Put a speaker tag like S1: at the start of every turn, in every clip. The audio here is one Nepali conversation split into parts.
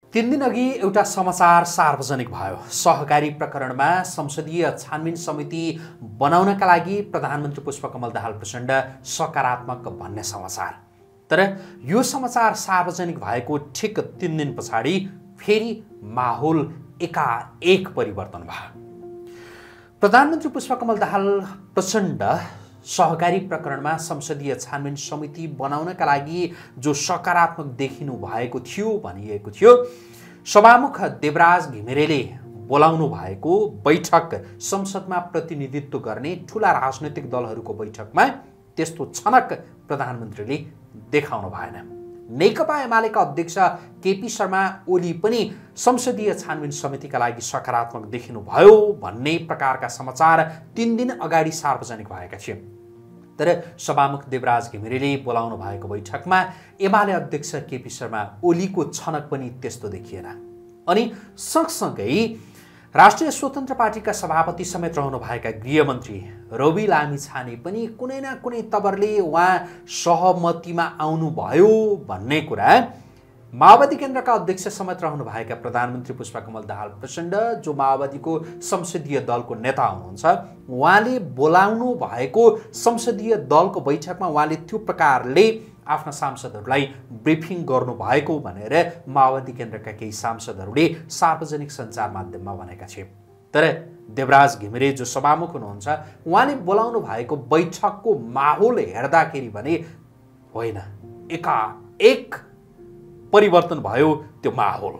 S1: तीन दिन अघि एउटा समाचार सार्वजनिक भयो। सहकारी प्रकरणमा संसदीय छानबिन समिति बनाउनका लागि प्रधानमन्त्री पुष्पकमल दाहाल प्रचण्ड सकारात्मक भन्ने समाचार। तर यो समाचार सार्वजनिक भएको ठिक 3 दिन पछाडि फेरि माहौल एकाएक परिवर्तन भयो। प्रधानमन्त्री पुष्पकमल दाहाल प्रचण्ड सहकारी प्रकरणमा संसदीय छानबिन समिति बनाउनका लागि जो सकारात्मक देखिनु भएको थियो भनिएको थियो, सभामुख देवराज घिमिरेले बोलाउनु भएको बैठक संसदमा प्रतिनिधित्व गर्ने ठूला राजनैतिक दलहरूको बैठकमा त्यस्तो छनक प्रधानमन्त्रीले देखाउनु भएन। नेकपा एमालेका अध्यक्ष केपी शर्मा ओली पनि संसदीय छानबिन समितिका लागि सकारात्मक देखिनु भयो भन्ने प्रकारका समाचार 3 दिन अगाडि सार्वजनिक भएका थिए। तर सभामुख देवराज घिमिरेले बोलाउनु भएको बैठकमा एमाले अध्यक्ष केपी शर्मा ओलीको छनक पनि त्यस्तो देखिएन। अनि सँगसँगै राष्ट्रिय स्वतन्त्र पार्टीका सभापति समेत रहनुभएका गृहमन्त्री रवि लामिछाने पनि कुनै न कुनै तवरले उहाँ सहमतिमा आउनुभयो भन्ने कुरा माओवादी केन्द्रका अध्यक्ष समेत रहनुभएका प्रधानमन्त्री पुष्पकमल दाहाल प्रचण्ड, जो माओवादीको संसदीय दलको नेता हुनुहुन्छ, उहाँले बोलाउनु भएको संसदीय दलको बैठकमा उहाँले त्यो प्रकारले आफ्ना सांसदहरूलाई ब्रिफिङ गर्नुभएको भनेर माओवादी केन्द्रका केही सांसदहरूले सार्वजनिक सञ्चार माध्यममा भनेका थिए। तर देवराज घिमिरे जो सभामुख हुनुहुन्छ, उहाँले बोलाउनु भएको बैठकको माहौल हेर्दाखेरि भने होइन, एकाएक परिवर्तन भयो त्यो माहौल।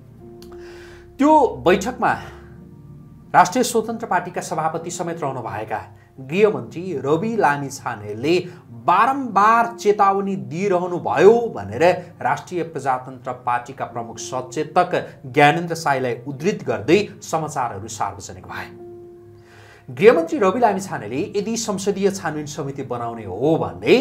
S1: त्यो बैठकमा राष्ट्रिय स्वतन्त्र पार्टीका सभापति समेत रहनुभएका गृहमन्त्री रवि लामिछानेले बारम्बार चेतावनी दिइरहनु भयो भनेर राष्ट्रिय प्रजातन्त्र पार्टीका प्रमुख सचेतक ज्ञानेन्द्र साईलाई उद्धृत गर्दै समाचारहरू सार्वजनिक भए। गृहमन्त्री रवि लामिछानेले यदि संसदीय छानबिन समिति बनाउने हो भने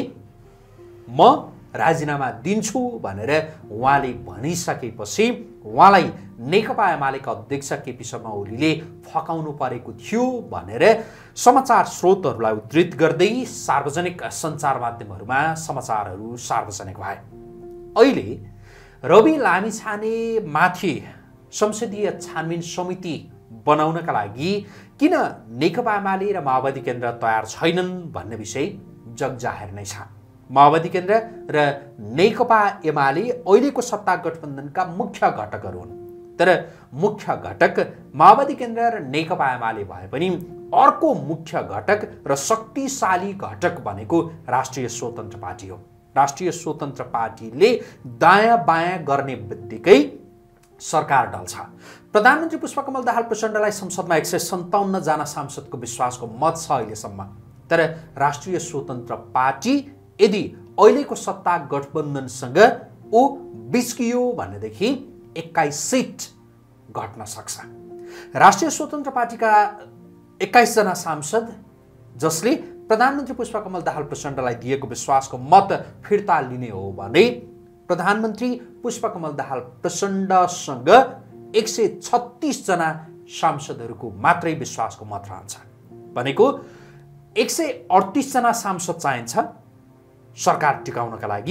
S1: म राजीनामा दिन्छु भनेर उहाँले भनिसकेपछि उहाँलाई नेकपा एमालेका अध्यक्ष केपी शर्मा ओलीले फकाउनु परेको थियो भनेर समाचार स्रोतहरूलाई उद्धृत गर्दै सार्वजनिक सञ्चार माध्यमहरूमा समाचारहरू सार्वजनिक भए। अहिले रवि लामिछाने माथि संसदीय छानबिन समिति बनाउनका लागि किन नेकपा एमाले र माओवादी केन्द्र तयार छैनन् भन्ने विषय जगजाहेर नै छ। माओवादी केन्द्र र नेकपा एमाले अहिलेको सत्ता गठबन्धनका मुख्य घटकहरू हुन्। तर मुख्य घटक माओवादी केन्द्र र नेकपा एमाले भए पनि अर्को मुख्य घटक र शक्तिशाली घटक भनेको राष्ट्रिय स्वतन्त्र पार्टी हो। राष्ट्रिय स्वतन्त्र पार्टीले दायाँ बायाँ गर्ने बित्तिकै सरकार डल्छ। प्रधानमन्त्री पुष्पकमल दाहाल प्रचण्डलाई संसदमा 157 जना सांसदको विश्वासको मत छ अहिलेसम्म। तर राष्ट्रिय स्वतन्त्र पार्टी यदि अहिलेको सत्ता गठबन्धनसँग ऊ बिस्कियो भनेदेखि 21 सिट घट्न सक्छ। राष्ट्रिय स्वतन्त्र पार्टीका 21 जना सांसद जसले प्रधानमन्त्री पुष्पकमल दाहाल प्रचण्डलाई दिएको विश्वासको मत फिर्ता लिने हो भने प्रधानमन्त्री पुष्पकमल दाहाल प्रचण्डसँग 136 जना सांसदहरूको मात्रै विश्वासको मत रहन्छ। भनेको 138 जना सांसद चाहिन्छ सरकार टिकाउनका लागि।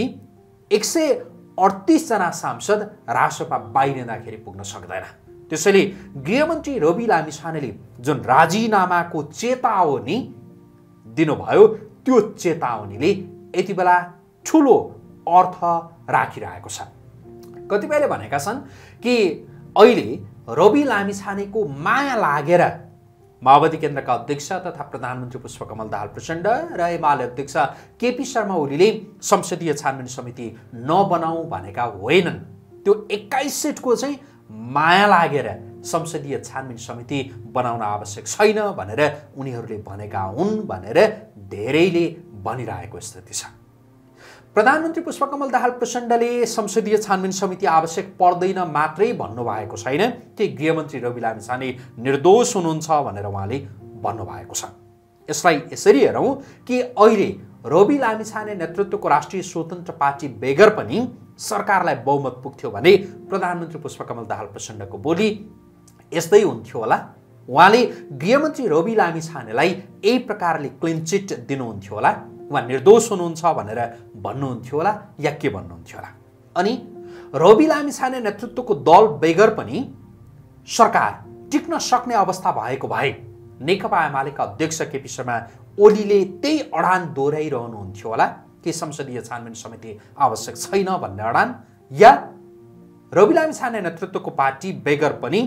S1: 138 जना सांसद रासपा बाहिरिँदाखेरि पुग्न सक्दैन। त्यसैले गृहमन्त्री रवि लामिछानेले जुन राजीनामाको चेतावनी दिनुभयो, त्यो चेतावनीले यति बेला ठुलो अर्थ राखिरहेको छ। कतिपयले भनेका छन् कि अहिले रवि लामिछानेको माया लागेर माओवादी केन्द्रका अध्यक्ष तथा प्रधानमन्त्री पुष्पकमल दाहाल प्रचण्ड र एमाले अध्यक्ष केपी शर्मा ओलीले संसदीय छानबिन समिति नबनाऊ भनेका होइनन्। त्यो 21 सिटको चाहिँ माया लागेर संसदीय छानबिन समिति बनाउन आवश्यक छैन भनेर उनीहरूले भनेका हुन् भनेर धेरैले भनिरहेको स्थिति छ। प्रधानमन्त्री पुष्पकमल दाहाल प्रचण्डले संसदीय छानबिन समिति आवश्यक पर्दैन मात्रै भन्नुभएको छैन कि गृहमन्त्री रवि लामिछाने निर्दोष हुनुहुन्छ भनेर उहाँले भन्नुभएको छ। यसलाई यसरी हेरौँ कि अहिले रवि लामिछाने नेतृत्वको राष्ट्रिय स्वतन्त्र पार्टी बेगर पनि सरकारलाई बहुमत पुग्थ्यो भने प्रधानमन्त्री पुष्पकमल दाहाल प्रचण्डको बोली यस्तै हुन्थ्यो होला। उहाँले गृहमन्त्री रवि लामिछानेलाई यही प्रकारले क्लिन चिट दिनुहुन्थ्यो होला, उहाँ निर्दोष हुनुहुन्छ भनेर भन्नुहुन्थ्यो होला या के भन्नुहुन्थ्यो होला। अनि रवि लामिछाने नेतृत्वको दल बेगर पनि सरकार टिक्न सक्ने अवस्था भएको भए नेकपा एमालेका अध्यक्ष केपी शर्मा ओलीले त्यही अडान दोहोऱ्याइरहनुहुन्थ्यो होला कि संसदीय छानबिन समिति आवश्यक छैन भन्ने अडान, या रवि लामिछाने नेतृत्वको पार्टी बेगर पनि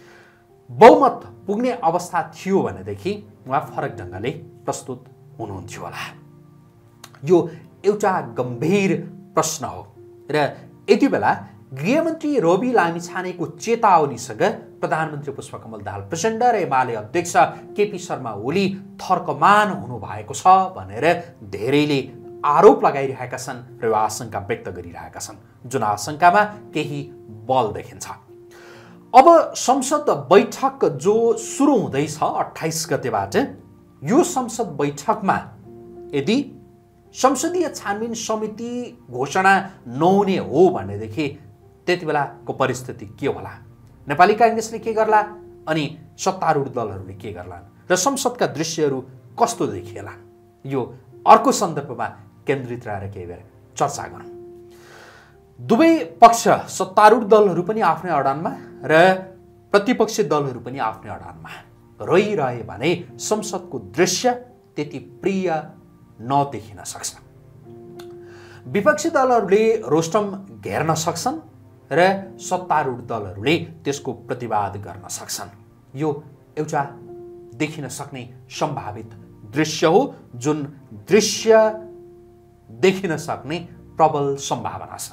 S1: बहुमत पुग्ने अवस्था थियो भनेदेखि उहाँ फरक ढङ्गले प्रस्तुत हुनुहुन्थ्यो होला। यो एउटा गम्भीर प्रश्न हो र यति बेला गृहमन्त्री रवि लामिछानेको चेतावनीसँग प्रधानमन्त्री पुष्पकमल दाहाल प्रचण्ड र एमाले अध्यक्ष केपी शर्मा ओली थर्कमान हुनुभएको छ भनेर धेरैले आरोप लगाइरहेका छन् र यो आशंका व्यक्त गरिरहेका छन्, जुन आशंकामा केही बल देखिन्छ। अब संसद बैठक जो सुरु हुँदैछ 28 गतेबाट, यो संसद बैठकमा यदि संसदीय छानबिन समिति घोषणा नहुने हो भनेदेखि त्यति बेलाको परिस्थिति के होला, नेपाली कांग्रेसले के गर्ला अनि सत्तारूढ दलहरूले के गर्लान् र संसदका दृश्यहरू कस्तो देखिएलान्, यो अर्को सन्दर्भमा केन्द्रित रहेर केही बेर चर्चा गरौँ। दुवै पक्ष सत्तारूढ दलहरू पनि आफ्नै अडानमा र प्रतिपक्षी दलहरू पनि आफ्नै अडानमा रहिरहे भने संसदको दृश्य त्यति प्रिय नदेखिन सक्छ। विपक्षी दलहरूले रोस्टम घेर्न सक्छन् र सत्तारूढ दलहरूले त्यसको प्रतिवाद गर्न सक्छन्। यो एउटा देखिन सक्ने सम्भावित दृश्य हो, जुन दृश्य देखिन सक्ने प्रबल सम्भावना छ।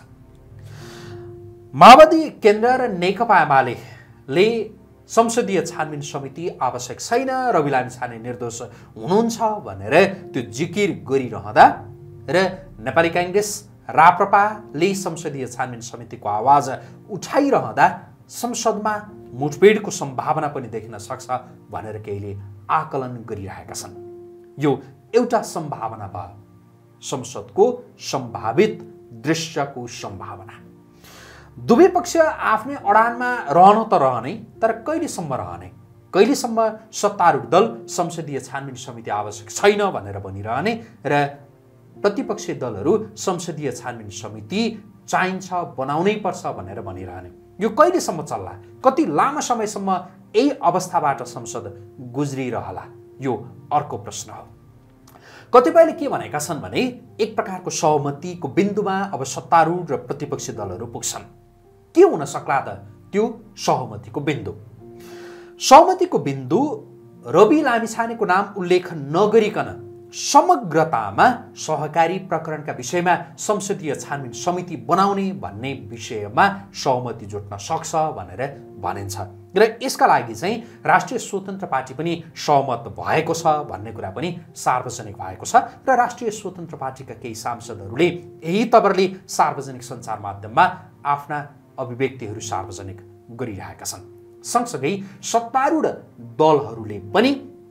S1: माओवादी केन्द्र र नेकपा एमाले संसदीय छानबिन समिति आवश्यक छैन, रवि लामिछाने निर्दोष हुनुहुन्छ भनेर त्यो जिकिर गरिरहँदा र नेपाली कांग्रेस राप्रपाले संसदीय छानबिन समितिको आवाज उठाइरहँदा संसदमा मुठभेडको सम्भावना पनि देखिन सक्छ भनेर केहीले आकलन गरिरहेका छन्। यो एउटा सम्भावना भयो, संसदको सम्भावित दृश्यको सम्भावना। दुवै पक्ष आफ्नै अडानमा रहन त रहने, तर कहिलेसम्म रहने, कहिलेसम्म सत्तारूढ दल संसदीय छानबिन समिति आवश्यक छैन भनेर भनिरहने र प्रतिपक्षी दलहरू संसदीय छानबिन समिति चाहिन्छ, बनाउनै पर्छ भनेर भनिरहने, यो कहिलेसम्म चल्ला, कति लामो समयसम्म यही अवस्थाबाट संसद गुज्रिरहला, यो अर्को प्रश्न हो। कतिपयले के भनेका छन् भने एक प्रकारको सहमतिको बिन्दुमा अब सत्तारूढ र प्रतिपक्षी दलहरू पुग्छन्। के हुन सक्ला त त्यो सहमतिको बिन्दु? सहमतिको बिन्दु रवि लामिछानेको नाम उल्लेख नगरिकन समग्रतामा सहकारी प्रकरणका विषयमा संसदीय छानबिन समिति बनाउने भन्ने विषयमा सहमति जुट्न सक्छ भनेर भनिन्छ र यसका लागि चाहिँ राष्ट्रिय स्वतन्त्र पार्टी पनि सहमत भएको छ भन्ने कुरा पनि सार्वजनिक भएको छ र राष्ट्रिय स्वतन्त्र पार्टीका केही सांसदहरूले यही तवरले सार्वजनिक सञ्चार माध्यममा आफ्ना अभिव्यक्तिहरू सार्वजनिक गरिरहेका छन्। सँगसँगै सत्तारूढ दलहरूले पनि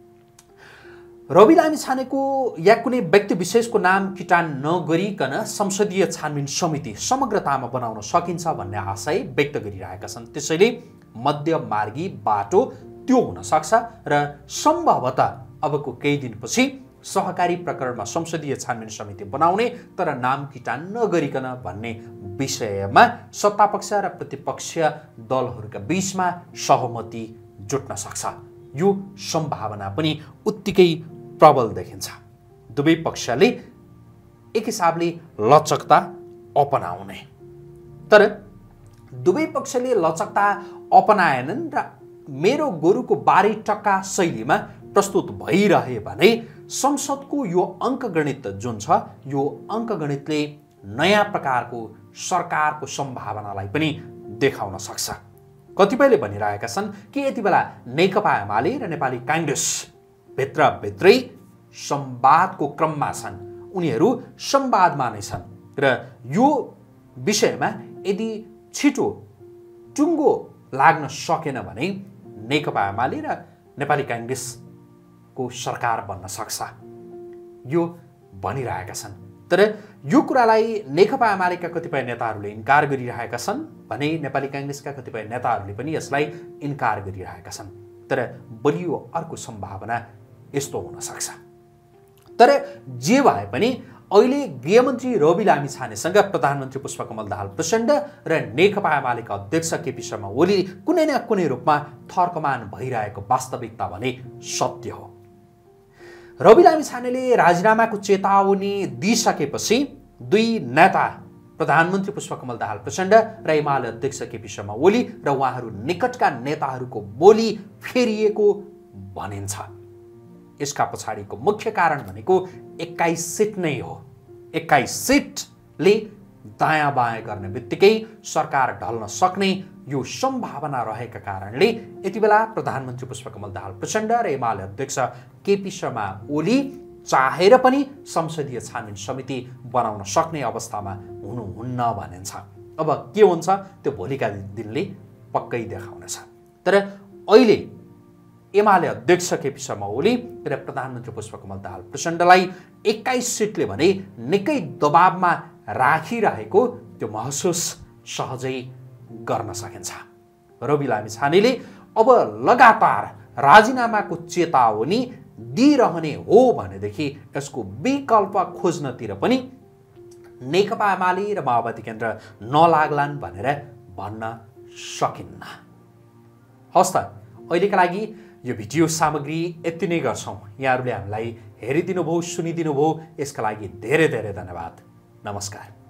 S1: रवि लामिछानेको या कुनै व्यक्ति विशेषको नाम किटान नगरिकन संसदीय छानबिन समिति समग्रतामा बनाउन सकिन्छ भन्ने आशय व्यक्त गरिरहेका छन्। त्यसैले मध्यमार्गी बाटो त्यो हुन सक्छ र सम्भवतः अबको केही दिनपछि सहकारी प्रकरणमा संसदीय छानबिन समिति बनाउने तर नाम किटान नगरिकन भन्ने विषयमा सत्तापक्ष र प्रतिपक्षीय दलहरूका बीचमा सहमति जुट्न सक्छ। यो सम्भावना पनि उत्तिकै प्रबल देखिन्छ। दुवै पक्षले एक हिसाबले लचकता अपनाउने, तर दुवै पक्षले लचकता अपनाएनन् र मेरो गोरुको बारी टक्का शैलीमा प्रस्तुत भइरहे भने संसदको यो अङ्कगणित जुन छ, यो अङ्कगणितले नयाँ प्रकारको सरकारको सम्भावनालाई पनि देखाउन सक्छ। कतिपयले भनिरहेका छन् कि यति बेला नेकपा एमाले र नेपाली कांग्रेस भित्रभित्रै संवादको क्रममा छन्, उनीहरू संवादमा नै छन् र यो विषयमा यदि छिटो टुङ्गो लाग्न सकेन भने नेकपा एमाले र नेपाली कांग्रेसको सरकार बन्न सक्छ, यो भनिरहेका छन्। तर यो कुरालाई नेकपा एमालेका कतिपय नेताहरूले इन्कार गरिरहेका छन् भने नेपाली कांग्रेसका कतिपय नेताहरूले पनि यसलाई इन्कार गरिरहेका छन्। तर बलियो अर्को सम्भावना यस्तो हुन सक्छ। तर जे भए पनि अहिले गृहमन्त्री रवि लामिछानेसँग प्रधानमन्त्री पुष्पकमल दाहाल प्रचण्ड र नेकपा एमालेका अध्यक्ष केपी शर्मा ओली कुनै न कुनै रूपमा थर्कमान भइरहेको वास्तविकता भने सत्य हो। रवि लामिछानेले राजीनामाको चेतावनी दिइसकेपछि दुई नेता प्रधानमन्त्री पुष्पकमल दाहाल प्रचण्ड र एमाले अध्यक्ष केपी शर्मा ओली र उहाँहरू निकटका नेताहरूको बोली फेरिएको भनिन्छ। यसका पछाडिको मुख्य कारण भनेको 21 सिट नै हो। 21 सिटले दायाँ बायाँ गर्ने बित्तिकै सरकार ढल्न सक्ने यो सम्भावना रहेका कारणले यति बेला प्रधानमन्त्री पुष्पकमल दाहाल प्रचण्ड र एमाले अध्यक्ष केपी शर्मा ओली चाहेर पनि संसदीय छानबिन समिति बनाउन सक्ने अवस्थामा हुनुहुन्न भनिन्छ। अब के हुन्छ त्यो भोलिका दिनले पक्कै देखाउनेछ। तर अहिले एमाले अध्यक्ष केपी शर्मा ओली र प्रधानमन्त्री पुष्पकमल दाहाल प्रचण्डलाई 21 सिटले भने निकै दबावमा राखिरहेको त्यो महसुस सहजै गर्न सकिन्छ। रवि लामिछानेले अब लगातार राजीनामाको चेतावनी दिइरहने हो भनेदेखि यसको विकल्प खोज्नतिर पनि नेकपा एमाले र माओवादी केन्द्र नलाग्लान् भनेर भन्न सकिन्न। हस् त, अहिलेका लागि यो भिडियो सामग्री यति नै गर्छौँ। यहाँहरूले हामीलाई हेरिदिनुभयो, सुनिदिनुभयो, यसका लागि धेरै धेरै धन्यवाद। नमस्कार।